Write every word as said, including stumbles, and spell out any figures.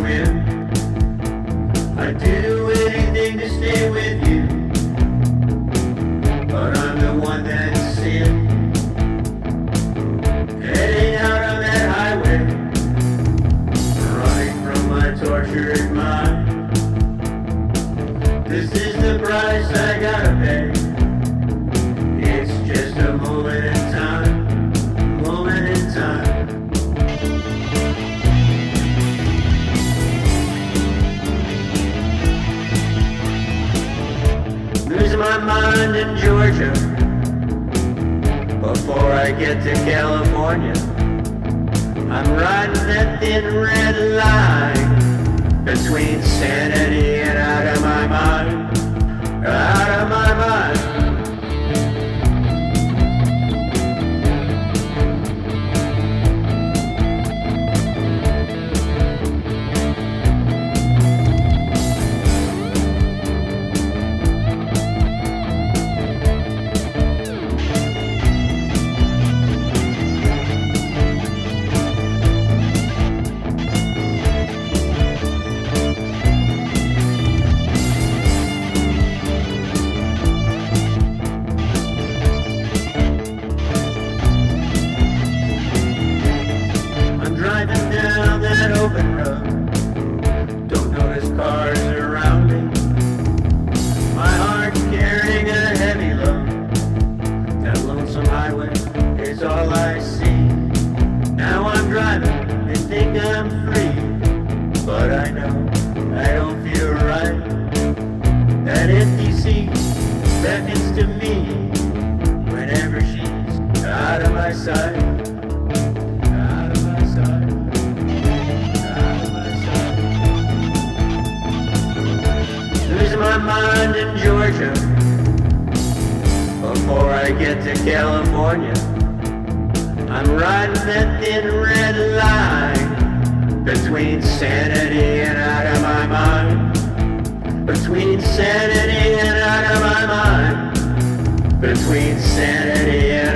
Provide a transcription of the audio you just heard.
whim. I'd do anything to stay with you, but I'm the one that's in. Heading out on that highway, running from my tortured mind. This is the price I gotta pay. It's just a moment in time, moment in time. Losing my mind in Georgia before I get to California. I'm riding that thin red line between sanity and out of my mind, out of my mind. Driving down that open road, don't notice cars around me. My heart's carrying a heavy load. That lonesome highway is all I see. Now I'm driving and think I'm free, but I know I don't feel right. That empty seat beckons to me whenever she's out of my sight. Losing my mind in Georgia before I get to California. I'm riding that thin red line between sanity and out of my mind. Between sanity and out of my mind. Between sanity and